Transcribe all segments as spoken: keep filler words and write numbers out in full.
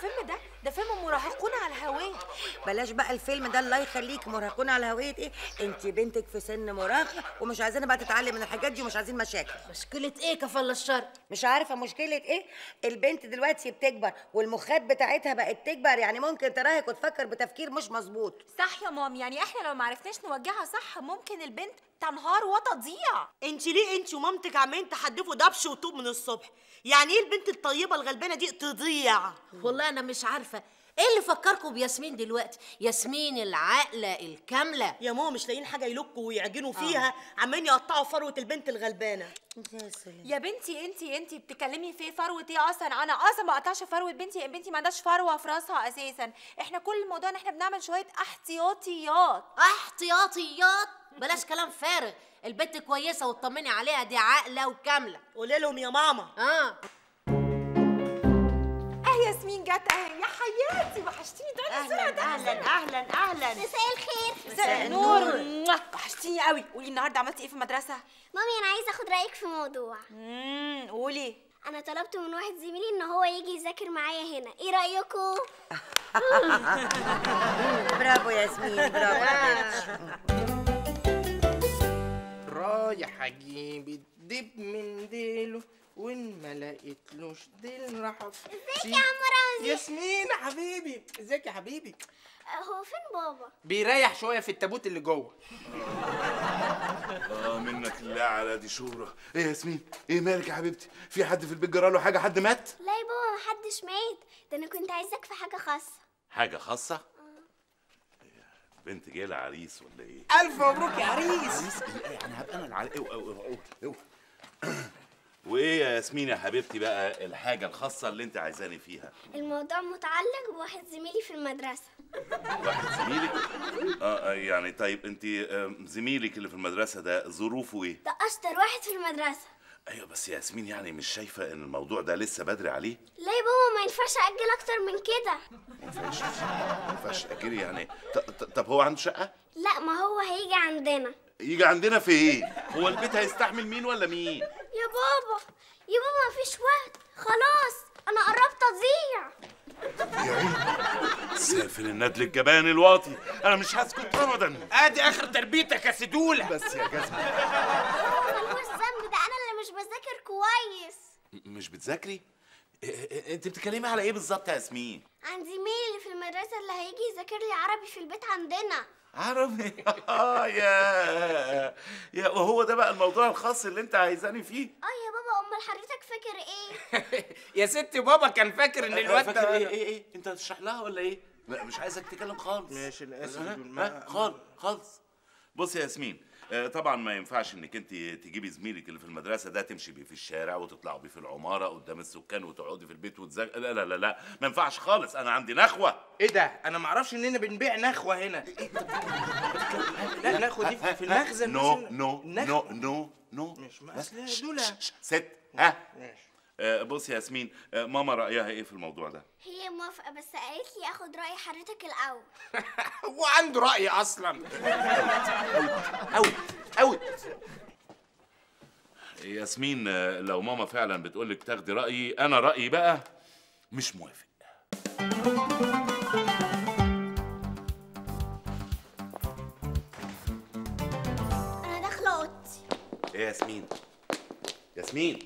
الفيلم ده ده فيلم مراهقون على هواه. بلاش بقى الفيلم ده، الله يخليك. مراهقون على هوية ايه؟ انت بنتك في سن مراهقه ومش عايزانا بقى تتعلم من الحاجات دي ومش عايزين مشاكل. مشكله ايه كفل الشر؟ مش عارفه مشكله ايه. البنت دلوقتي بتكبر والمخات بتاعتها بقت تكبر، يعني ممكن تراهق وتفكر بتفكير مش مظبوط. صح يا مام، يعني احنا لو ما عرفناش نوجهها صح ممكن البنت تنهار وتضيع. انت ليه انت ومامتك عمالين تحدفوا دبش وطوب من الصبح؟ يعني ايه البنت الطيبه الغلبانه دي تضيع؟ والله انا مش عارفه ايه اللي فكركم بياسمين دلوقتي؟ ياسمين العاقله الكامله. يا ماما مش لاقيين حاجه يلقوا ويعجنوا فيها، عمالين يقطعوا فروه البنت الغلبانه. يا سلام يا بنتي انتي انتي بتتكلمي في فروه ايه اصلا؟ انا اصلا ما اقطعش فروه بنتي، بنتي ما عندهاش فروه في راسها اساسا. احنا كل الموضوع ان احنا بنعمل شويه احتياطيات. احتياطيات؟ بلاش كلام فارغ، البنت كويسه وتطمني عليها، دي عاقله وكامله. قولي لهم يا ماما. اه اه ياسمين جت اهي يا حياتي، وحشتيني. تعالي بسرعه. اهلا اهلا اهلا اهلا. مساء الخير. مساء النور. وحشتيني قوي. قولي النهارده عملتي ايه في المدرسه؟ مامي انا عايزه اخد رايك في موضوع. امم قولي. انا طلبت من واحد زميلي ان هو يجي يذاكر معايا هنا، ايه رايكم؟ برافو ياسمين، برافو حبيبتي. رايح اجيب الدب من ديله وان ما لقيتلوش ديل راح. ازيك يا عم رمزي؟ ياسمين يا حبيبي، ازيك يا حبيبي؟ هو فين بابا؟ بيريح شويه في التابوت اللي جوه. اه منك الله على دي شورى. ايه يا ياسمين؟ ايه مالك يا حبيبتي؟ في حد في البيت جرى له حاجه؟ حد مات؟ لا يا بابا محدش مات، ده انا كنت عايزاك في حاجه خاصه. حاجه خاصه؟ بنت جايه عريس ولا ايه؟ الف مبروك يا عريس. عريس ايه؟ انا هبقى انا العريس. اوعى اوعى اوعى. وايه يا ياسمين يا حبيبتي بقى الحاجه الخاصه اللي انت عايزاني فيها؟ الموضوع متعلق بواحد زميلي في المدرسه. واحد زميلك؟ اه يعني طيب انت زميلك اللي في المدرسه ده ظروفه ايه؟ ده اشطر واحد في المدرسه. ايوه بس يا ياسمين يعني مش شايفه ان الموضوع ده لسه بدري عليه؟ لا يا بابا ما ينفعش اجل اكتر من كده. ما ينفعش ما ينفعش اجري يعني. طب هو عنده شقه؟ لا ما هو هيجي عندنا. يجي عندنا في ايه؟ هو البيت هيستحمل مين ولا مين؟ يا بابا يا بابا مفيش وقت، خلاص انا قربت اضيع. يا عيني سافل الندل الجبان الواطي، انا مش هسكت ابدا. ادي اخر تربيتك يا سدوله. بس يا جزمه ملوش ذنب، ده انا اللي مش بذاكر كويس. مش بتذاكري؟ انت بتتكلمي على ايه بالظبط يا ياسمين؟ عن زميلي اللي في المدرسه اللي هيجي يذاكر لي عربي في البيت عندنا. عربي؟ اه يا يا وهو ده بقى الموضوع الخاص اللي انت عايزاني فيه؟ اه يا بابا امال حضرتك فاكر ايه؟ يا ستي بابا كان فاكر ان الواد فاكر ده ايه ايه ايه؟ انت هتشرح لها ولا ايه؟ مش عايزك تتكلم خالص. ماشي انا اسف. ها خالص خالص. بص يا ياسمين، طبعا ما ينفعش انك انت تجيبي زميلك اللي في المدرسه ده تمشي بيه في الشارع وتطلعوا بيه في العماره قدام السكان وتقعدي في البيت وتذاكري. لا لا لا لا ما ينفعش خالص، انا عندي نخوه. ايه ده؟ انا ما اعرفش اننا بنبيع نخوه هنا. لا نخوه دي في المخزن. نو نو نو نو نو مش اصل دول ست. ها ماشي. آه بص يا ياسمين، آه ماما رايها ايه في الموضوع ده؟ هي موافقه بس قالت لي اخد راي حضرتك الاول. هو عنده راي اصلا. اوت اوت ياسمين، آه لو ماما فعلا بتقولك تاخدي رايي، انا رايي بقى مش موافق. انا داخله اوضتي. ايه يا ياسمين؟ ياسمين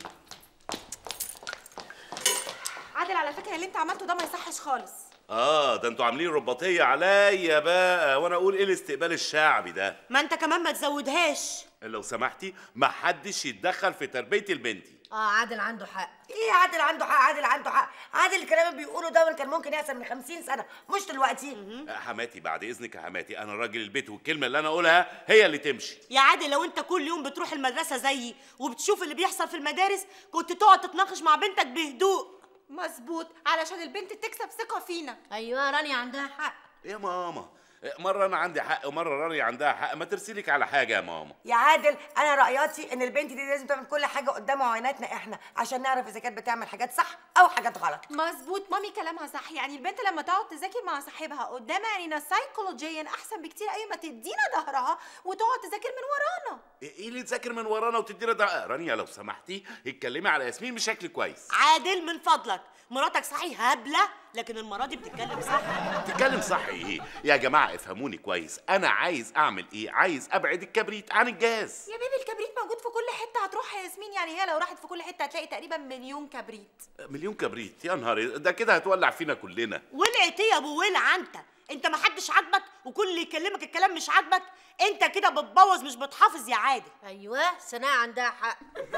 عادل على فكره اللي انت عملته ده ما يصحش خالص. اه ده انتوا عاملين رباطيه عليا بقى، وانا اقول ايه الاستقبال الشعبي ده؟ ما انت كمان ما تزودهاش لو سمحتي ما حدش يتدخل في تربيه البنتي. اه عادل عنده حق. ايه عادل عنده حق؟ عادل عنده حق. عادل الكلام اللي بيقوله ده كان ممكن يحصل من خمسين سنه مش دلوقتي. حماتي بعد اذنك يا حماتي، انا راجل البيت والكلمه اللي انا اقولها هي اللي تمشي. يا عادل، لو انت كل يوم بتروح المدرسه زيي وبتشوف اللي بيحصل في المدارس كنت تقعد تتناقش مع بنتك بهدوء. مظبوط، علشان البنت تكسب ثقه فينا. ايوه رانيا عندها حق. يا ماما مرة أنا عندي حق ومرة رانيا عندها حق، ما ترسلك على حاجة يا ماما. يا عادل أنا رأياتي إن البنت دي لازم تعمل كل حاجة قدام عيناتنا إحنا عشان نعرف إذا كانت بتعمل حاجات صح أو حاجات غلط. مظبوط، مامي كلامها صح، يعني البنت لما تقعد تذاكر مع صاحبها قدام عينينا سايكولوجيا أحسن بكتير قوي ما تدينا ظهرها وتقعد تذاكر من ورانا. إيه اللي تذاكر من ورانا وتدينا ده؟ رانيا لو سمحتي اتكلمي على ياسمين بشكل كويس. عادل من فضلك، مراتك صحيح هبلة لكن المره دي بتتكلم صح. تتكلم صح ايه يا جماعه؟ افهموني كويس، انا عايز اعمل ايه؟ عايز ابعد الكبريت عن الجاز. يا بيبي الكبريت موجود في كل حته، هتروح يا ياسمين؟ يعني هي لو راحت في كل حته هتلاقي تقريبا مليون كبريت. مليون كبريت؟ يا نهار ده كده هتولع فينا كلنا. ولعت ايه يا ابو ولع انت؟ انت ما حدش عاجبك وكل اللي يكلمك الكلام مش عاجبك؟ انت كده بتبوظ مش بتحافظ يا عادل. ايوه سناء عندها حق.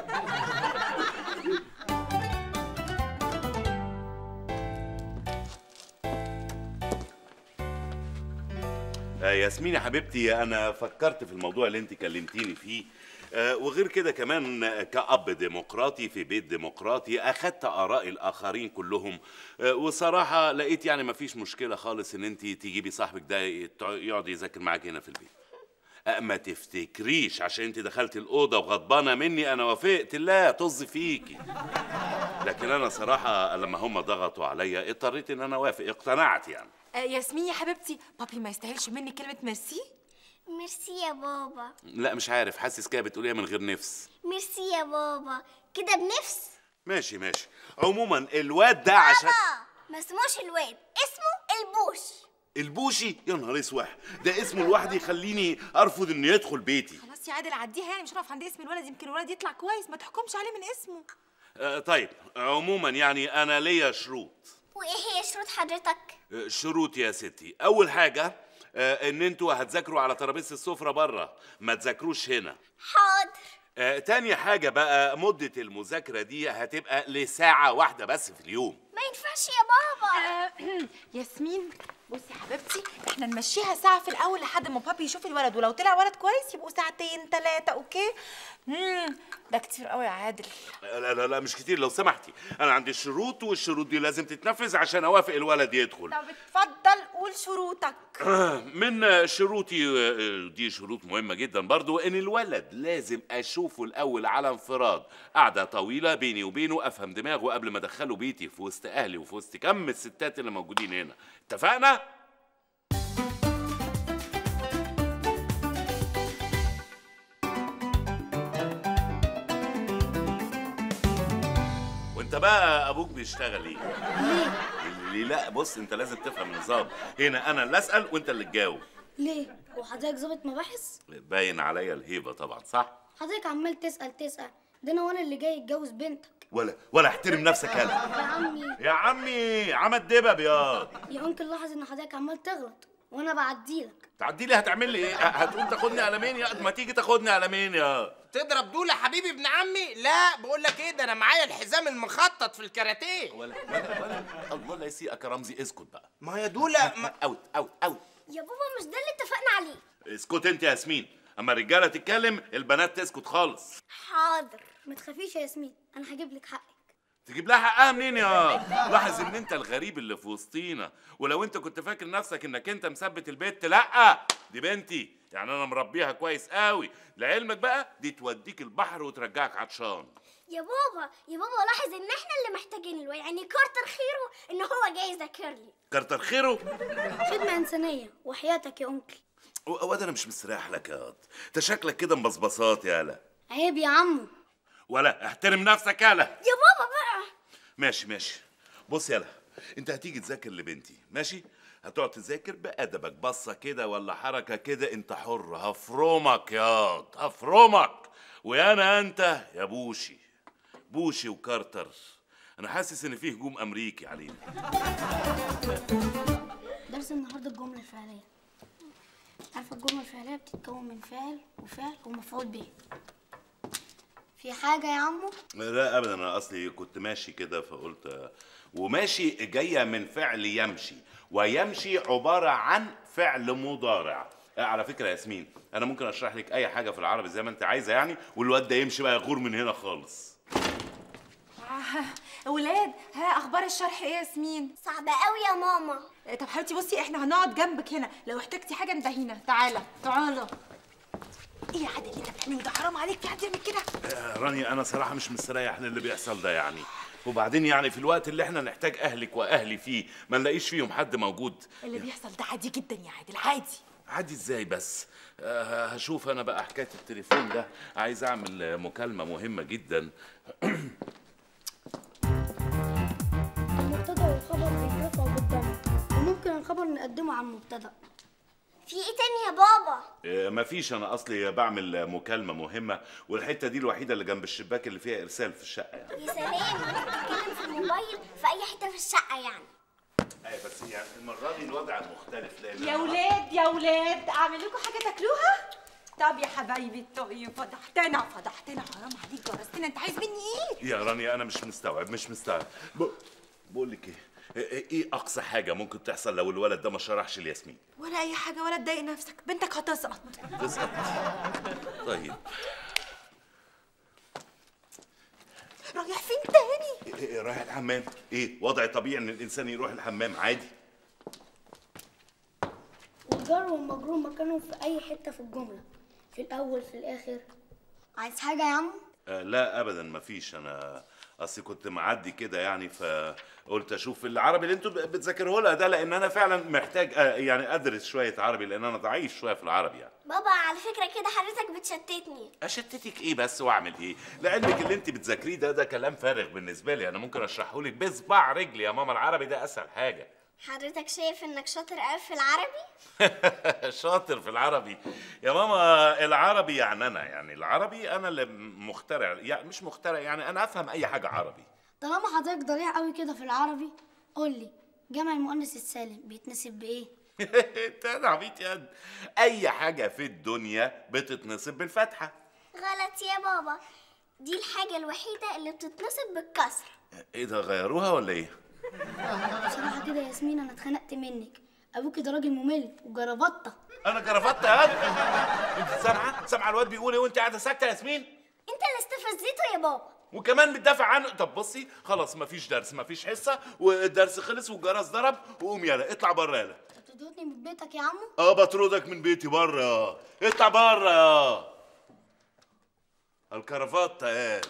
آه ياسمين يا حبيبتي، انا فكرت في الموضوع اللي انت كلمتيني فيه، آه وغير كده كمان كأب ديمقراطي في بيت ديمقراطي اخدت اراء الاخرين كلهم، آه وصراحه لقيت يعني مفيش مشكله خالص ان انت تجيبي صاحبك ده يقعد يذاكر معاك هنا في البيت. آه ما تفتكريش عشان انت دخلتي الاوضه وغضبانه مني انا وافقت، لا طز فيكي. لكن انا صراحه لما هم ضغطوا عليا اضطريت ان انا اوافق، اقتنعت يعني. آه ياسمين يا حبيبتي، بابي ما يستاهلش مني كلمه ميرسي. ميرسي يا بابا. لا مش عارف، حاسس كده بتقوليها من غير نفس. ميرسي يا بابا كده بنفس. ماشي ماشي. عموما الواد ده عشان بابا ما اسموش الواد، اسمه البوش. البوشي؟ يا نهار اسود، ده اسمه لوحده يخليني ارفض انه يدخل بيتي. خلاص يا عادل عديها، يعني مش هنقف عند اسم الولد، يمكن الولد يطلع كويس، ما تحكمش عليه من اسمه. آه طيب عموما يعني انا ليا شروط. وايه هي شروط حضرتك؟ آه شروط يا ستي، اول حاجه آه ان انتوا هتذاكروا على ترابيزه السفره بره، ما تذاكروش هنا. حاضر. آه تاني حاجه بقى، مده المذاكره دي هتبقى لساعه واحده بس في اليوم. ما ينفعش يا بابا. آه ياسمين بصي يا حبيبتي، احنا نمشيها ساعه في الاول لحد ما بابي يشوف الولد، ولو طلع ولد كويس يبقوا ساعتين ثلاثه. اوكي؟ امم ده كتير قوي يا عادل. لا لا لا مش كتير لو سمحتي، انا عندي الشروط والشروط دي لازم تتنفذ عشان اوافق الولد يدخل. طب اتفضل قول شروطك. من شروطي دي شروط مهمة جدا برضو، ان الولد لازم اشوفه الاول على انفراد، قعدة طويلة بيني وبينه، افهم دماغه قبل ما ادخله بيتي في وسط اهلي وفي وسط كم الستات اللي موجودين هنا. اتفقنا؟ وانت بقى ابوك بيشتغل ايه؟ ليه؟ لا بص انت لازم تفهم النظام، هنا انا اللي اسال وانت اللي تجاوب. ليه؟ هو حضرتك ظابط مباحث؟ باين عليا الهيبه طبعا، صح؟ حضرتك عمال تسأل تسأل، ده انا وانا اللي جاي اتجوز بنتك. ولا ولا احترم نفسك يالا. يا عمي يا عمي عمل دبب ياض. يا انكل لاحظ ان حضرتك عمال تغلط وانا بعديلك. تعدي لي هتعمل لي ايه؟ هتقوم تاخدني على مين يا ما تيجي تاخدني على مين يا؟ تضرب دول يا حبيبي ابن عمي؟ لا بقول لك ايه، ده انا معايا الحزام المخطط في الكاراتيه. ولا ولا ولا الله لا يسيئك يا رمزي، اسكت بقى. ما هي دولة ما... اوت اوت اوت. يا بابا مش ده اللي اتفقنا عليه. اسكت انت يا ياسمين، اما الرجاله تتكلم البنات تسكت خالص. حاضر. ما تخافيش يا ياسمين، انا هجيب لك حقك. تجيب لها حقها منين يا؟ لاحظ ان انت الغريب اللي في وسطينا، ولو انت كنت فاكر نفسك انك انت مثبت البيت، لا دي بنتي، يعني انا مربيها كويس قوي، لعلمك بقى دي توديك البحر وترجعك عطشان. يا بابا يا بابا لاحظ ان احنا اللي محتاجين له، يعني كارتر خيره ان هو جاي يذاكر لي. كتر خيره. خدمة انسانية وحياتك يا انكل. واد انا مش مستريح لك يا واد، انت شكلك كده مبصبصات يالا. عيب يا عمو. ولا احترم نفسك يالا. يا بابا بقى. ماشي ماشي، بص يالا، انت هتيجي تذاكر لبنتي ماشي، هتقعد تذاكر بأدبك، بصة كده ولا حركة كده انت حر، هفرمك ياض هفرمك. ويانا انت يا بوشي، بوشي وكارتر، انا حاسس ان فيه هجوم امريكي علينا. درس النهارده الجملة الفعلية. عارفة الجملة الفعلية بتتكون من فعل وفعل ومفعول به. في حاجة يا عمو؟ لا ابدا، انا اصلي كنت ماشي كده فقلت، وماشي جايه من فعل يمشي، ويمشي عباره عن فعل مضارع. على فكره يا ياسمين، انا ممكن اشرح لك اي حاجه في العربي زي ما انت عايزه يعني، والواد ده يمشي بقى يغور من هنا خالص. اولاد ها اخبار الشرح ايه يا ياسمين؟ صعبة قوي يا ماما. طب حبيبتي بصي احنا هنقعد جنبك هنا، لو احتجتي حاجه اندهينا. تعالى تعالى. ايه يا عادل اللي انت بتعمله ده؟ حرام عليك، في حد يعمل كده؟ يا راني انا صراحه مش مستريح للي بيحصل ده يعني، وبعدين يعني في الوقت اللي احنا نحتاج اهلك واهلي فيه ما نلاقيش فيهم حد موجود. اللي بيحصل ده عادي جدا يا عادل، عادي. عادي ازاي بس؟ أه هشوف انا بقى حكايه التليفون ده، عايز اعمل مكالمه مهمه جدا. المبتدأ والخبر بيترفعوا خبر نقدمه على المبتدأ. في ايه تاني يا بابا؟ آه، مفيش، انا اصلي بعمل مكالمه مهمه والحته دي الوحيده اللي جنب الشباك اللي فيها ارسال في الشقه يعني. يا سلام، انت بتتكلم في الموبايل في اي حته في الشقه يعني. ايوه بس يعني المره دي الوضع مختلف لان يا ولاد يا ولاد، اعمل لكم حاجه تاكلوها؟ طب يا حبايبي طيب، فضحتنا فضحتنا، حرام عليك جرستنا. انت عايز مني ايه؟ يا رانيا انا مش مستوعب مش مستوعب ب... بقول لك ايه ايه اقصى حاجه ممكن تحصل لو الولد ده ما شرحش لياسمين؟ ولا اي حاجه، ولا تضايق نفسك، بنتك هتسقط. تسقط؟ طيب رايح فين تاني؟ إيه إيه رايح الحمام؟ ايه وضع طبيعي ان الانسان يروح الحمام عادي؟ والجر والمجرور مكانهم في اي حته في الجمله، في الاول في الاخر. عايز حاجه يا عم؟ آه لا ابدا مفيش، انا اصل كنت معدي كده يعني فقلت اشوف العربي اللي انتوا بتذاكروه لها ده، لان انا فعلا محتاج آه يعني ادرس شويه عربي لان انا ضعيف شويه في العربي يعني. بابا على فكره كده حضرتك بتشتتني. اشتتك ايه بس واعمل ايه؟ لعلمك اللي انت بتذاكريه ده ده كلام فارغ بالنسبه لي، انا ممكن اشرحه لك بصباع رجلي يا ماما، العربي ده اسهل حاجه. حضرتك شايف انك شاطر قوي في العربي؟ شاطر في العربي يا ماما، العربي يعني انا يعني العربي انا اللي مخترع، يعني مش مخترع يعني انا افهم اي حاجه عربي. طالما حضرتك ضريع قوي كده في العربي، قول لي جمع المؤنث السالم بيتنسب بايه؟ انت انا عبيط يا قد. اي حاجه في الدنيا بتتنصب بالفتحه. غلط يا بابا، دي الحاجه الوحيده اللي بتتنصب بالكسر. ايه ده غيروها ولا ايه؟ بصراحه كده يا ياسمين انا اتخنقت منك، ابوكي ده راجل ممل وجربطه. انا جرفت يا قد. انت سامعه سامعه الواد بيقول ايه وانت قاعده ساكته يا ياسمين؟ انت اللي استفزيته يا بابا. وكمان بتدافع عنه. طب بصي خلاص مفيش درس مفيش حصه والدرس خلص والجرس ضرب وقوم يلا اطلع بره يلا. انت بتطردني من بيتك يا عمو؟ اه بطردك من بيتي بره، اطلع بره. الكرافته قال.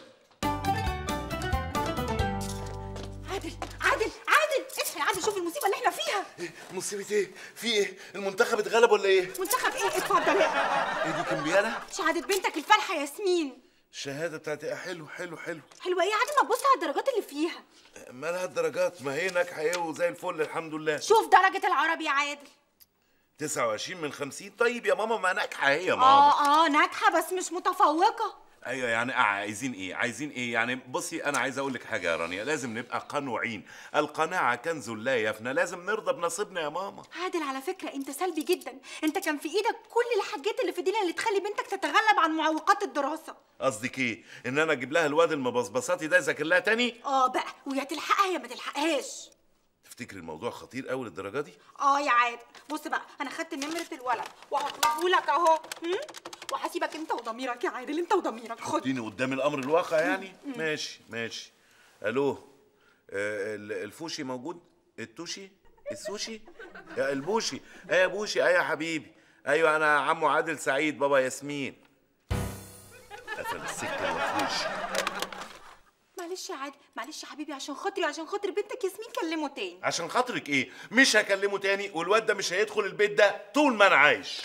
عادل عادل عادل، اصحى يا عادل، شوف المصيبه اللي احنا فيها. ايه مصيبه ايه؟ في ايه؟ المنتخب اتغلب ولا ايه؟ منتخب ايه؟ اتفضل. ايه دي كمبياله؟ شهاده بنتك الفالحه ياسمين. الشهاده بتاعتي حلو حلو حلو. حلوه ايه يا عادل؟ ما تبص على الدرجات اللي فيها. مالها الدرجات؟ ما هي ناجحه ايه وزي الفل الحمد لله. شوف درجه العربي يا عادل. تسعة وعشرين من خمسين. طيب يا ماما ما ناجحه هي يا ماما. اه اه ناجحه بس مش متفوقه. ايوه يعني عايزين ايه؟ عايزين ايه؟ يعني بصي انا عايز اقول لك حاجه يا رانيا، لازم نبقى قنوعين، القناعه كنز لا يفنى، لازم نرضى بنصيبنا يا ماما. عادل على فكره انت سلبي جدا، انت كان في ايدك كل الحاجات اللي في الدنيا اللي تخلي بنتك تتغلب عن معوقات الدراسه. قصدك ايه؟ ان انا اجيب لها الواد المبصبصاتي ده يذاكر لها تاني؟ اه بقى، ويا تلحقها يا ما تلحقهاش. تفتكري الموضوع خطير قوي للدرجه دي؟ اه يا عادل بص بقى، انا خدت نمره الولد وهطلبه لك اهو، وهسيبك انت وضميرك يا عادل، انت وضميرك. خد اديني قدام الامر الواقع يعني. ماشي ماشي. الو، آه الفوشي موجود؟ التوشي؟ السوشي؟ يا البوشي. ايه يا بوشي؟ ايه يا حبيبي؟ ايوه انا عمو عادل سعيد بابا ياسمين. قفل السكه الوحوش. معلش يا عادل، معلش يا حبيبي، عشان خاطري وعشان خاطر بنتك ياسمين كلمه تاني. عشان خاطرك ايه؟ مش هكلمه تاني، والواد ده مش هيدخل البيت ده طول ما انا عايش.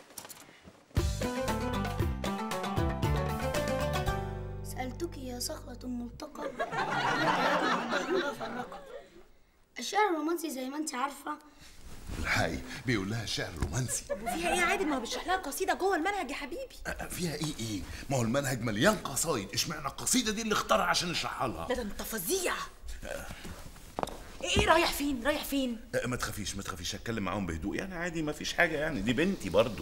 سألتك يا صخرة ملتقى الشعر الرومانسي زي ما انت عارفة. الحقي بيقول لها شعر رومانسي. وفيها ايه يا عادل؟ ما هو بيشرح لها قصيده جوه المنهج يا حبيبي. فيها ايه ايه؟ ما هو المنهج مليان قصايد، اشمعنى القصيده دي اللي اختارها عشان يشرحها لها؟ لا ده انت فظيع. ايه رايح فين؟ رايح فين؟ ما تخافيش ما تخافيش، هتكلم معاهم بهدوء يعني عادي ما فيش حاجه يعني، دي بنتي برضو.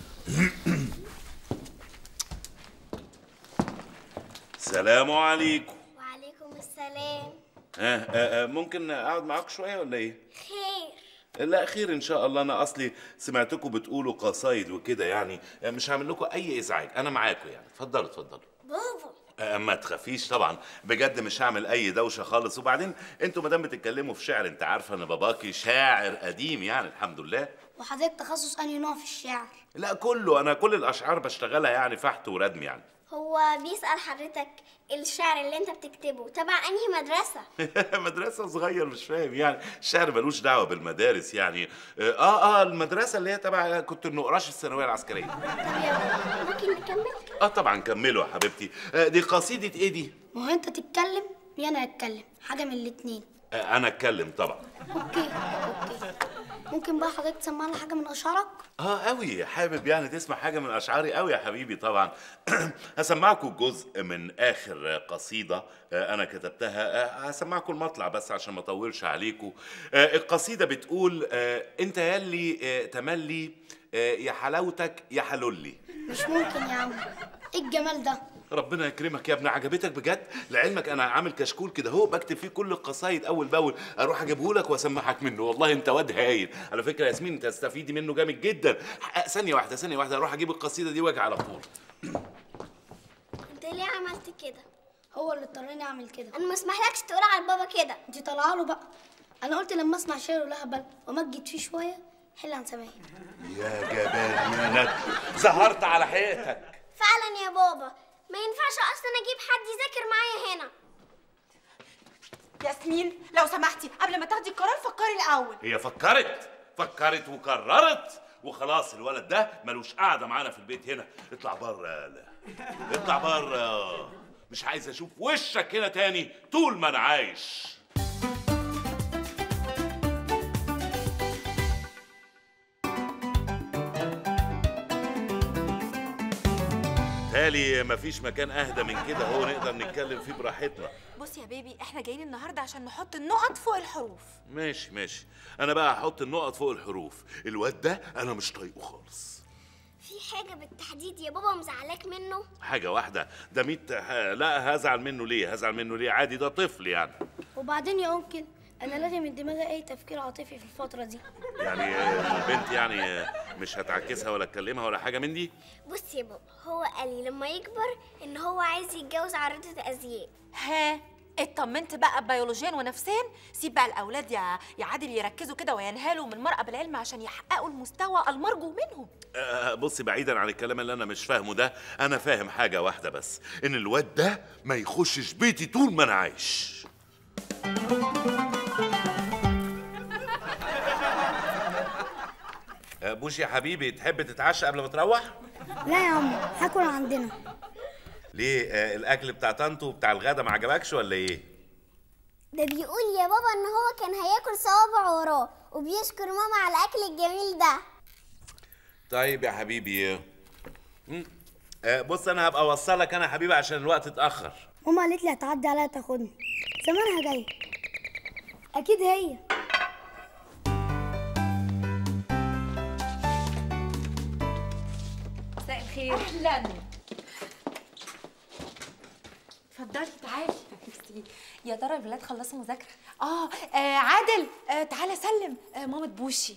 السلام عليكم. وعليكم السلام. آه, آه, اه ممكن اقعد معاك شويه ولا ايه؟ خير. لا خير ان شاء الله. انا اصلي سمعتكم بتقولوا قصايد وكده يعني، مش هعمل لكم اي ازعاج، انا معاكم يعني. اتفضلوا اتفضلوا. بابا آه ما تخافيش طبعا، بجد مش هعمل اي دوشه خالص. وبعدين انتوا ما دام بتتكلموا في شعر، انت عارفه ان باباكي شاعر قديم يعني الحمد لله. وحضرتك تخصص انهي نوع في الشعر؟ لا كله، انا كل الاشعار بشتغلها يعني فحت وردم يعني. هو بيسأل حضرتك الشعر اللي انت بتكتبه تبع انهي مدرسة؟ مدرسة صغير مش فاهم يعني، الشعر ملوش دعوة بالمدارس يعني. اه اه المدرسة اللي هي تبع كنت النقراش الثانوية العسكرية. طب يا بابا ممكن نكمل؟ اه طبعا كملوا يا حبيبتي. آه دي قصيدة ايه دي؟ ما هو انت تتكلم يا انا اتكلم، حاجة من الاتنين. آه انا اتكلم طبعا. اوكي اوكي. ممكن بقى حضرتك تسمعنا حاجه من اشعارك؟ اه قوي، حابب يعني تسمع حاجه من اشعاري قوي يا حبيبي طبعا. هسمعكم جزء من اخر قصيده انا كتبتها، هسمعكم المطلع بس عشان ما اطولش عليكم. القصيده بتقول انت ياللي تملي يا حلاوتك يا حلولي. مش ممكن يا عم، ايه الجمال ده؟ ربنا يكرمك يا ابني، عجبتك بجد؟ لعلمك انا عامل كشكول كده اهو بكتب فيه كل القصايد اول باول، اروح اجيبه لك واسمعك منه. والله انت واد هايل على فكره يا ياسمين، انت هتستفيدي منه جامد جدا. ثانيه واحده ثانيه واحده اروح اجيب القصيده دي واجي على طول. انت ليه عملت كده؟ هو اللي اضطرني اعمل كده. انا ما اسمحلكش تقول على بابا كده. انت طالعه له بقى. انا قلت لما اسمع شعر ولهبل ومجد فيه شويه حل عن سماعي. يا جبان يا ند، ظهرت على حقيقتك فعلا يا بابا، ما ينفعش اصلا اجيب حد يذاكر معايا هنا. ياسمين لو سمحتي قبل ما تاخدي القرار فكري الاول. هي فكرت فكرت وقررت وخلاص. الولد ده ملوش قاعده معانا في البيت هنا. اطلع بره، لا اطلع بره، مش عايز اشوف وشك هنا تاني طول ما انا عايش. تالي مفيش مكان اهدى من كده هو نقدر نتكلم فيه براحتنا. بص يا بيبي، احنا جايين النهارده عشان نحط النقط فوق الحروف. ماشي ماشي، انا بقى هحط النقط فوق الحروف. الواد ده انا مش طايقه خالص. في حاجه بالتحديد يا بابا مزعلاك منه؟ حاجه واحده؟ ده ميت ح... لا هزعل منه ليه؟ هزعل منه ليه؟ عادي ده طفل يعني. وبعدين يا انكل انا لاغي من دماغي اي تفكير عاطفي في الفتره دي. يعني البنت يعني مش هتعكسها ولا تكلمها ولا حاجه من دي؟ بص يا بابا، هو قال لي لما يكبر ان هو عايز يتجوز عارضة ازياء. ها اطمنت بقى بيولوجيا ونفسيا؟ سيب بقى الاولاد يا يا عادل يركزوا كده وينهالوا من المرأة بالعلم عشان يحققوا المستوى المرجو منهم. أه بصي، بعيدا عن الكلام اللي انا مش فاهمه ده، انا فاهم حاجه واحده بس، ان الواد ده ما يخشش بيتي طول ما انا عايش. بوش يا حبيبي، تحب تتعشى قبل ما تروح؟ لا يا عم، هاكل عندنا. ليه؟ آه الاكل بتاع طنط وبتاع الغدا ما عجبكش ولا ايه؟ ده بيقول يا بابا ان هو كان هياكل صوابع وراه، وبيشكر ماما على الاكل الجميل ده. طيب يا حبيبي، آه بص انا هبقى اوصلك انا يا حبيبي عشان الوقت اتاخر. ماما قالت لي هتعدي عليا تاخدني، زمانها جايه. اكيد هي. مساء الخير. اهلا، اتفضلي تعالي. يا ترى الولاد خلصوا مذاكره؟ آه, اه عادل، آه تعالى سلم آه مامة بوشي.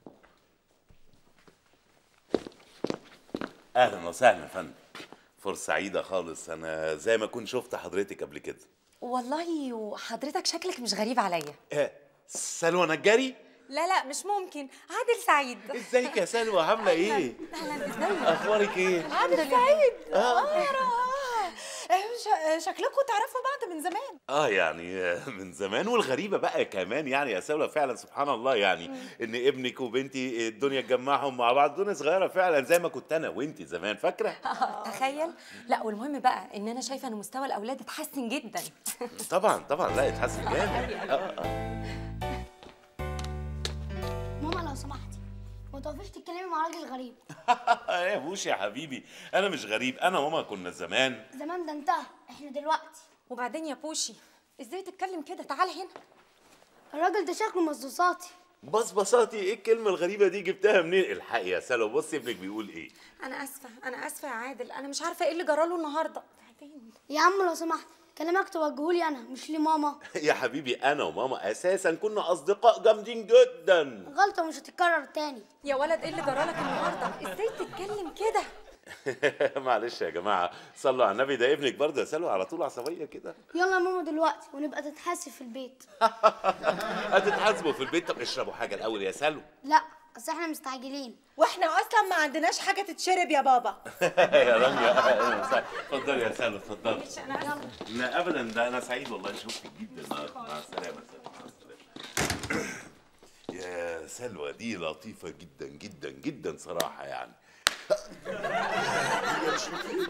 اهلا وسهلا يا فندم، فرصه سعيده خالص. انا زي ما كنت شفت حضرتك قبل كده. والله وحضرتك شكلك مش غريب عليا. آه سلوى نجاري؟ لا لا مش ممكن، عادل سعيد. ازيك يا سلوى، عامله ايه؟ اهلا، ازيك؟ اخبارك ايه؟ عادل سعيد. اه يا راه، شكلكم تعرفوا بعض من زمان. اه يعني من زمان. والغريبه بقى كمان يعني يا سلوى فعلا سبحان الله يعني مم. ان ابنك وبنتي الدنيا تجمعهم مع بعض. دنيا صغيره فعلا زي ما كنت انا وانتي زمان، فاكره؟ تخيل. لا والمهم بقى ان انا شايفه ان مستوى الاولاد اتحسن جدا. طبعا طبعا، لا اتحسن جامد. اه اه ماما لو سمحتي ما تقفيش تتكلمي مع راجل غريب. يا بوش يا حبيبي، انا مش غريب، انا وماما كنا زمان. زمان ده انتهى، احنا دلوقتي. وبعدين يا بوشي ازاي تتكلم كده؟ تعال هنا. الراجل ده شكله مصاصاتي. بصبصاتي؟ ايه الكلمه الغريبه دي جبتها منين؟ الحقي يا سلوى، بصي ابنك بيقول ايه. انا اسفه انا اسفه يا عادل، انا مش عارفه ايه اللي جراله النهارده. يا عم لو سمحت كلامك توجهولي انا مش لماما. يا حبيبي انا وماما اساسا كنا اصدقاء جامدين جدا. غلطه مش هتتكرر تاني. يا ولد ايه اللي جرالك النهارده؟ ازاي تتكلم كده؟ معلش يا جماعه، صلوا على النبي، ده ابنك برضه يا سلوى على طول عصبيه كده. يلا يا ماما دلوقتي ونبقى تتحاسب في البيت. هتتحاسبوا في البيت؟ طب اشربوا حاجه الاول يا سلوى. لا اصل احنا مستعجلين. واحنا اصلا ما عندناش حاجه تتشرب يا بابا. يا رانيا اتفضلي يا سلوى اتفضلي. لا ابدا، ده انا سعيد والله شفتك جدا. مع السلامه. مع السلامه. يا سلوى دي لطيفه جدا جدا جدا صراحه يعني. هي مش لطيفه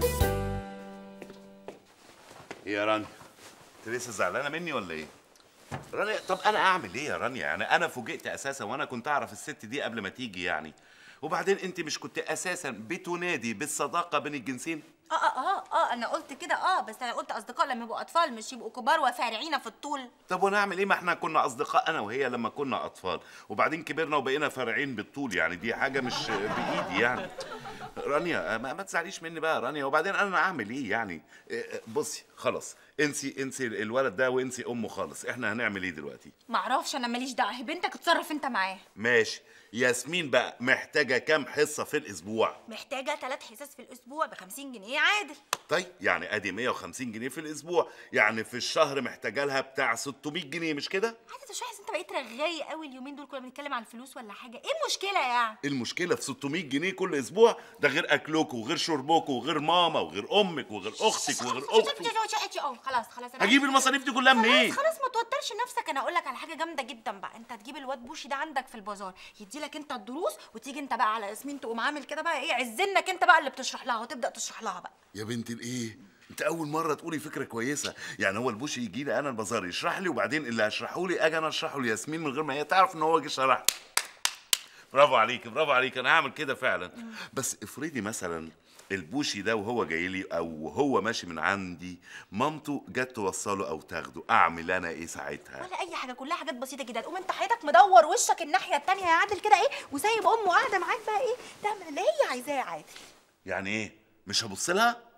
يا رانيا. انت لسه زعلانه مني ولا ايه؟ رانيا طب انا اعمل ايه يا رانيا؟ يعني انا فوجئت اساسا وانا كنت اعرف الست دي قبل ما تيجي يعني. وبعدين انت مش كنت اساسا بتنادي بالصداقه بين الجنسين؟ اه اه اه اه انا قلت كده اه، بس انا قلت اصدقاء لما يبقوا اطفال مش يبقوا كبار وفارعين في الطول. طب وانا اعمل ايه؟ ما احنا كنا اصدقاء انا وهي لما كنا اطفال، وبعدين كبرنا وبقينا فارعين بالطول، يعني دي حاجه مش بايدي يعني. رانيا ما, ما تزعليش مني بقى رانيا، وبعدين انا اعمل ايه يعني؟ بصي خلاص انسي انسي الولد ده وانسي امه خالص. احنا هنعمل ايه دلوقتي؟ معرفش، انا ماليش دعوه، هي بنتك اتصرف انت معاه. ماشي. ياسمين بقى محتاجه كام حصه في الاسبوع؟ محتاجه ثلاث حصص في الاسبوع ب خمسين جنيه عادل. طيب يعني ادي مية وخمسين جنيه في الاسبوع، يعني في الشهر محتاجه لها بتاع ستمية جنيه مش كده؟ عادل مش حاسس انت بقيت رغاي قوي اليومين دول، كنا بنتكلم عن الفلوس ولا حاجه؟ ايه المشكله يعني؟ المشكله في ستمية جنيه كل اسبوع؟ ده غير اكلكم وغير شربكم وغير ماما وغير امك وغير اختك وغير اختك. خلاص خلاص هجيب المصاريف دي كلها منين؟ خلاص خلاص ما توترش نفسك. انا اقول لك على حاجه جامده جدا بقى، انت هتجيب الواد بوشي ده عندك في البازار يدي لك انت الدروس، وتيجي انت بقى على ياسمين تقوم عامل كده بقى ايه، عزنك انت بقى اللي بتشرح لها وتبدا تشرح لها بقى. يا بنت الايه، انت اول مره تقولي فكره كويسه. يعني هو البوشي يجي لي انا البازار يشرح لي، وبعدين اللي هشرحه لي اجي انا اشرحه لياسمين من غير ما هي تعرف ان هو جه شرح. برافو عليك برافو عليك، انا هعمل كده فعلا. بس افرضي مثلا البوشي ده وهو جاي لي او هو ماشي من عندي مامته جت توصله او تاخده، اعمل انا ايه ساعتها؟ ولا اي حاجه، كلها حاجات بسيطه كده. تقوم انت حياتك مدور وشك الناحيه التانيه يا عادل كده ايه، وسايب امه قاعده معاك بقى ايه، تعمل اللي هي عايزاه يا عادل. يعني ايه؟ مش هبص لها؟